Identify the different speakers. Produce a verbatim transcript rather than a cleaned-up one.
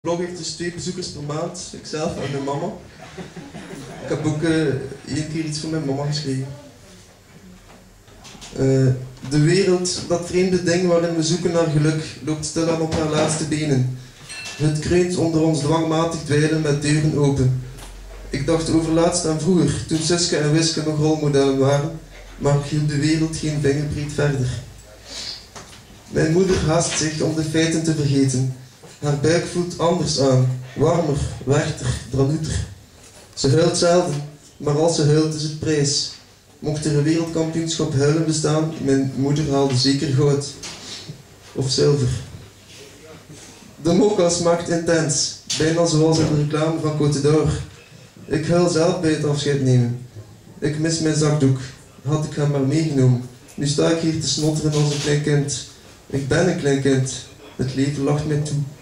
Speaker 1: blog heeft dus twee bezoekers per maand, ikzelf en mijn mama. Ik heb ook uh, één keer iets voor mijn mama geschreven. Uh, de wereld, dat vreemde ding waarin we zoeken naar geluk, loopt stilaan op haar laatste benen. Het kreunt onder ons dwangmatig dweilen met deuren open. Ik dacht over laatst aan vroeger, toen Suske en Wiske nog rolmodellen waren, maar ik hield de wereld geen vingerbreed verder. Mijn moeder haast zich om de feiten te vergeten. Haar buik voelt anders aan, warmer, werchter, dranuter. Ze huilt zelden, maar als ze huilt is het prijs. Mocht er een wereldkampioenschap huilen bestaan, mijn moeder haalde zeker goud. Of zilver. De mocha smaakt intens, bijna zoals in de reclame van Côte d'Or. Ik huil zelf bij het afscheid nemen. Ik mis mijn zakdoek. Had ik hem maar meegenomen. Nu sta ik hier te snotteren als een klein kind. Ik ben een klein kind. Het leven lacht mij toe.